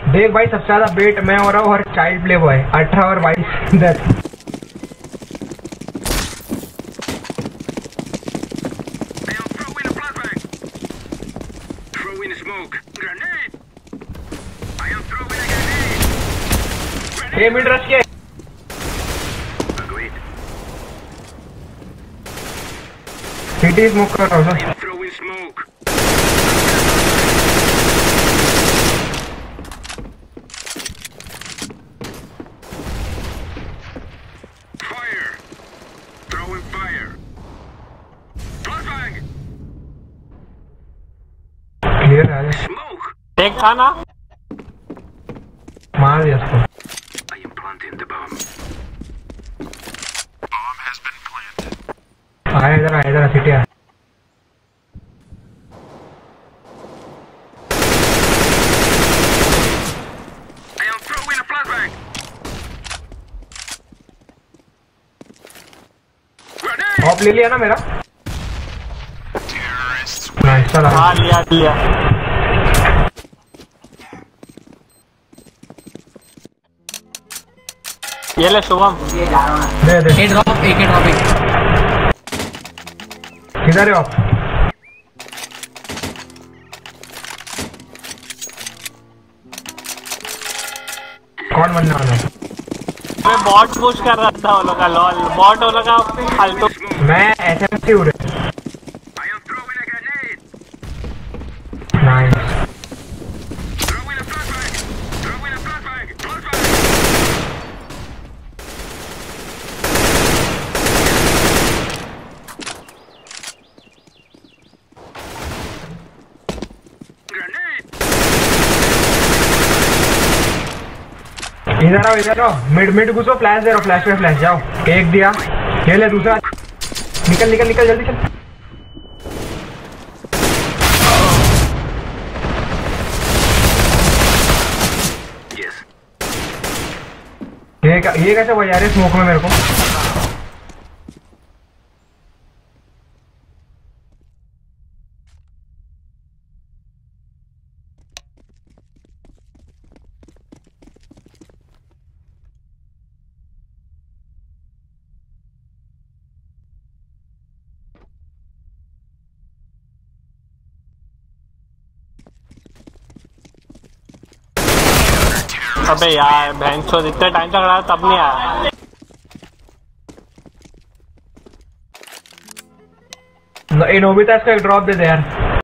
देख भाई सबसे ज्यादा बेट मैं हो रहा हूँ और चाइल्ड प्ले बॉय 18 और 22 10। ये मिड रश के सिटी स्मोक कर रहा हूँ। क्लियर है एक था ना मार दिया उसको। आया इधर सिटी आ। ऑफ ले लिया ना मेरा। नाइस चला। हाँ लिया ये ले शुभम दे एक ड्रॉप किधर है ऑफ? कौन बनने वाला है? मैं बॉट पुश कर रहा था वो लोग का लॉल बॉट वो लोग का फालतू। मैं एसएमसी उड़े। नाइस इधर आओ मिड घुसो। फ्लैश दे रहा, फ्लैश पे फ्लैश जाओ। एक दिया ये ले दूसरा। निकल जल्दी चल। ये कैसे बजा रहे स्मोक में मेरे को? अबे यार भैंसो इतने टाइम तक रहा तब नहीं आया। नोबिता इसका एक ड्रॉप दे दे यार।